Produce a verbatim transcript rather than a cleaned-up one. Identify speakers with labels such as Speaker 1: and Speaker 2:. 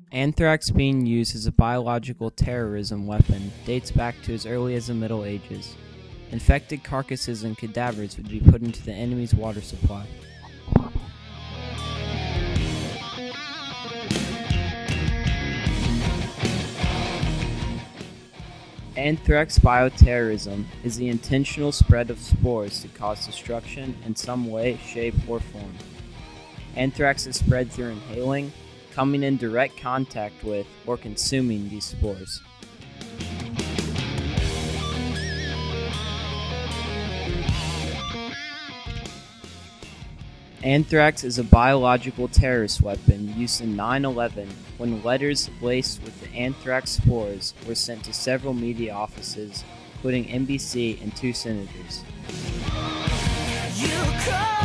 Speaker 1: Anthrax being used as a biological terrorism weapon dates back to as early as the Middle Ages. Infected carcasses and cadavers would be put into the enemy's water supply. Anthrax bioterrorism is the intentional spread of spores to cause destruction in some way, shape, or form. Anthrax is spread through inhaling, coming in direct contact with, or consuming these spores. Anthrax is a biological terrorist weapon used in nine eleven when letters laced with the anthrax spores were sent to several media offices, including N B C and two senators. You